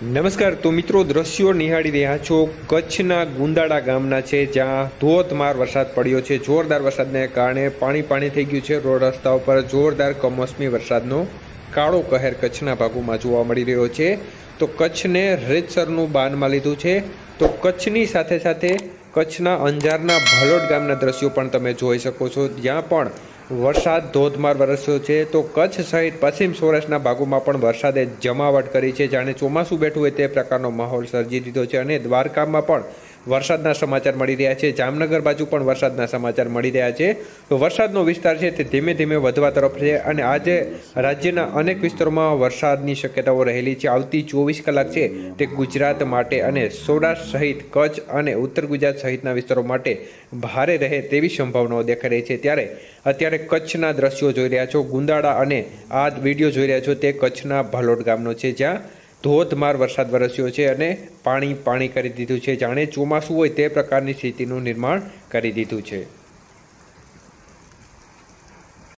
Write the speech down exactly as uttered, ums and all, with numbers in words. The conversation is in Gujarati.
નમસ્કાર તો મિત્રો દ્રશ્યો નિહાળી રહ્યા છો કચ્છના ગુંદાળા ગામના છે, જ્યાં ધોધમાર વરસાદ પડ્યો છે। જોરદાર વરસાદને કારણે પાણી પાણી થઈ ગયું છે। રોડ રસ્તા ઉપર જોરદાર કમોસમી વરસાદનો કાળો કહેર કચ્છના ભાગોમાં જોવા મળી રહ્યો છે। તો કચ્છને રેતસરનું બાનમાં લીધું છે। તો કચ્છની સાથે સાથે કચ્છના અંજારના ભલોડ ગામના દ્રશ્યો પણ તમે જોઈ શકો છો, જ્યાં પણ વરસાદ ધોધમાર વરસ્યો છે। તો કચ્છ સહિત પશ્ચિમ સૌરાષ્ટ્રના ભાગોમાં પણ વરસાદે જમાવટ કરી છે, જાણે ચોમાસું બેઠું હોય તે પ્રકારનો માહોલ સર્જી દીધો છે। અને દ્વારકામાં પણ વરસાદના સમાચાર મળી રહ્યા છે, જામનગર બાજુ પણ વરસાદના સમાચાર મળી રહ્યા છે। તો વરસાદનો વિસ્તાર છે તે ધીમે ધીમે વધવા તરફ છે અને આજે રાજ્યના અનેક વિસ્તારોમાં વરસાદની શક્યતાઓ રહેલી છે। આવતી ચોવીસ કલાક છે તે ગુજરાત માટે અને સૌરાષ્ટ્ર સહિત કચ્છ અને ઉત્તર ગુજરાત સહિતના વિસ્તારો માટે ભારે રહે તેવી સંભાવનાઓ દેખાઈ રહી છે। ત્યારે અત્યારે કચ્છના દ્રશ્યો જોઈ રહ્યા છો, ગુંદાળા અને આ વિડીયો જોઈ રહ્યા છો તે કચ્છના ભલોડ ગામનો છે, જ્યાં ધોધમાર વરસાદ વરસ્યો છે અને પાણી પાણી કરી દીધું છે, જાણે ચોમાસું હોય તે પ્રકારની સ્થિતિનું નિર્માણ કરી દીધું છે।